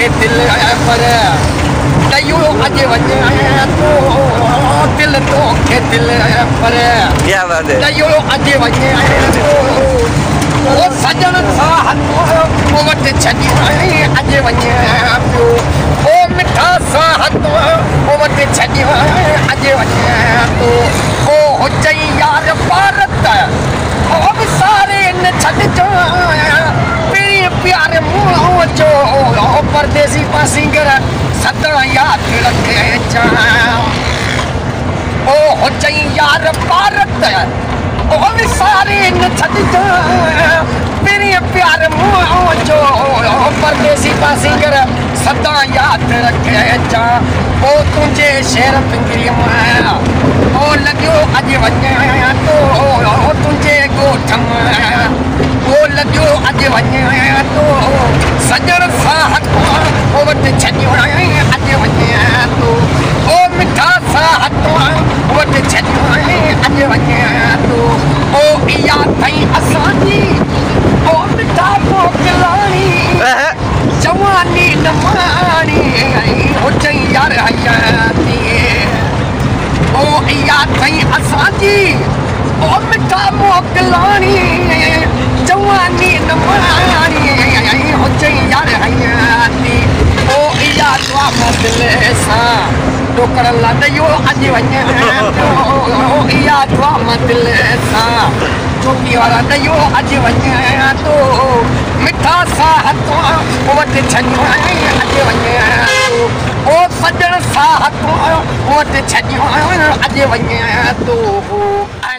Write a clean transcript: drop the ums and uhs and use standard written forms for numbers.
तोखे दिल पर दयो अज वञे तो दिल तोखे दिल पर क्या बात है दयो अज वञे तो ओ सजन सां हथो वट छॾी अज वञे पियो ओ मिठा सां हथो वट छॾी अज वञे तो ओ हुजई यार भारत ओ सारे न छॾजो प्यारे मुँह जो परदेसी पासिंगर सदन याद रखे चा ओ हुजई यार भारत ओ सारे न छॾजो मेरे प्यारे मुँह जो परदेसी पासिंगर सदन याद रखे चा ओ तुझे शेर पिंगरी में ओ लॻियो अॼु वञे तो तुझे ॻोठ में ओ लॻियो अॼु वञे तो सजण सां हथो वटि छॾियो अॼु वञे तो ओ मिठा सां हथो वटि छॾियो अॼु वञे तो ओ इहा अथई असांजी ओ मिठा मोकिलाणी जवानी न माणी हुजई यार हयाती ओ इहा अथई असांजी ओ मिठा मोकिलाणी जवानी न माणी हुजई यार हयाती ओ इहा दुआ दिल सां टोकड़ लॾियो अॼु वञे तो इहा दुआ दिल सां चौकी वारा ॾियो अॼु वञे तो मिठा सां हथो वटि छॾियो अॼु वञे तो ओ सजण सां हथो वटि छॾियो अॼु वञे तो